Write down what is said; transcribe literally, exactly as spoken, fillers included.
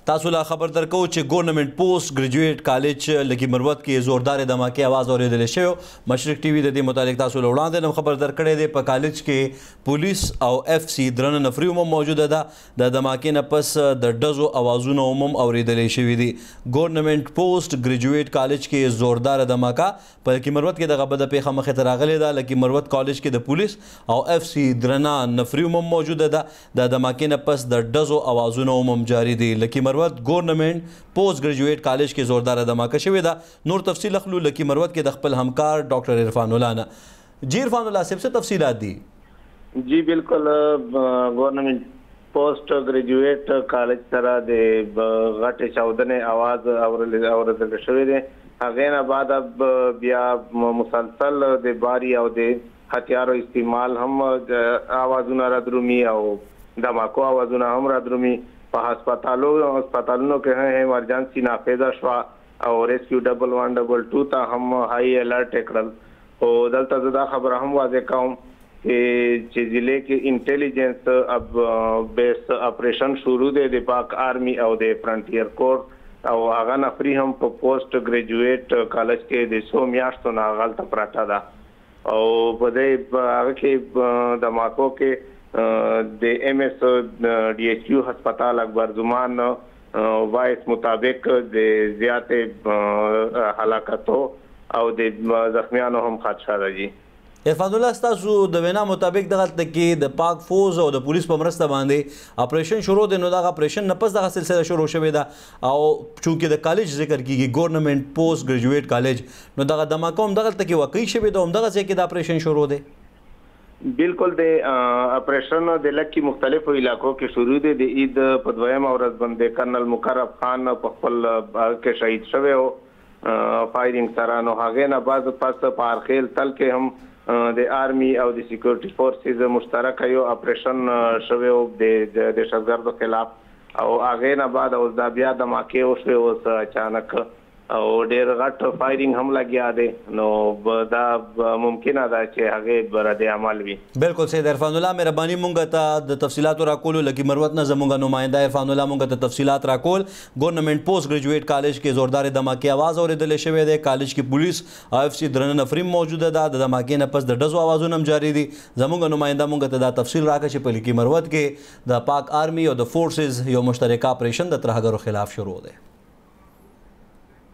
تاسو لا خبر درکو چې ګورنمنت پوسټ ګریجویټ کالج لکی مروت کې زوردار دماکې आवाज اوریدل شوی. مشرق ټي وي د دې متعلق تاسو له وړاندې نم خبر درکړی دی. په کالج کې پولیس او اف سی درنه نفري هم موجوده ده. د دماکې نه پس د ډزو اوازونه هم اوریدل شوي دي. ګورنمنت پوسټ ګریجویټ کالج کې زوردار دماکه په لکی مروت کې دغه بده پیښه مخې ته راغلې ده. لکی مروت کالج کې د پولیس او اف سی درنه نفري هم موجوده ده. د دماکې نه پس د ډزو اوازونه هم جاری دي. لکی مروت گورنمنٹ پوسٹ گریجویٹ کالج کې زوردار دماکه شوې ده. نور تفصیل اخلو لکی مروت کې د خپل همکار ډاکټر عرفان الله نه. جی عرفان الله صاحب څه تفصیلات دي؟ جی بالکل گورنمنٹ پوسٹ گریجویٹ کالج سره د غټې چاودنې आवाज اوریدل شوې ده. هغه نه بعد بیا مسلسل د باری او د هتیارو استعمال هم आवाजونه را درومي او دماکو आवाजونه هم را درومي. په هسپتالو هسپتالونو کې هم ایمرجنسي نافذه شوه او ریسکیو ډبل وان ډبل ټو ته هم هاي الرټ کړل. او دلته زه دا خبره هم واضح کوم چې ضلع کې انټیلیجنس اب بیس اپریشن شروع دی د پاک آرمی او د فرنټیر کور او هغه نفري هم په پوسټ ګریجویټ کالج کې د څو میاشتو نه هغلته پراته ده. او په دې هغه کې دماکو کې د ایم ایس ڈی ایچ یو هسپتال اکبر زمان وایس مطابق د زیاتې هلاکتو او د زخمیانو هم خدشه ده. جی عرفان الله ستاسو د وینا مطابق دغلته کې د پاک فوز او د پولیس په مرسته باندې اپریشن شروع دی. نو دغه اپریشن نه پس دغه سلسله شروع شوې ده او چونکې د کالج ذکر کیږي ګورنمنت پوسټ ګریجویټ کالج نو دغه دماکه هم دغلته کې واقع شوې ده. هم دغه ځای کې د اپریشن شروع دی. بالکل د اپریشن د لکه مختلفو علاقو کې شروع دي. د عید په دویم ورځ باندې کرنل مقرب خان په خپل کې شهید شوی او فایرینګ سره. نو هغه نه بعد پس په ارخیل تل کې هم د آرمی او د سکیورټي فورسز مشترک یو اپریشن شوی او د دهشتګردو خلاف او هغه نه بعد اوس دا بیا دماکې وشوي اوس اچانک او ډېر غټ فایرینګ هم لګیا دی. نو دا ممکنه ده چې هغه رد عمل وي. بالکل سید عرفان الله مهرباني مونږ ته د تفصیلاتو راکولو لکه مروت نه زمونږ نماینده عرفان الله مونږ ته تفصیلات راکول. ګورنمنت پوسټ ګریجویټ کالج کې زوردار دماکې आवाज اوریدل شوی دی. کالج کې پولیس او اف سی درنه نفري موجوده ده. د دماکې نه پس د ډزو आवाजونه هم جاری دي. زمونږ نماینده مونږ ته دا تفصیل راکړي چې په لکه مروت کې د پاک آرمی او د فورسز یو مشترکه اپریشن د ترهګرو خلاف شروع دی.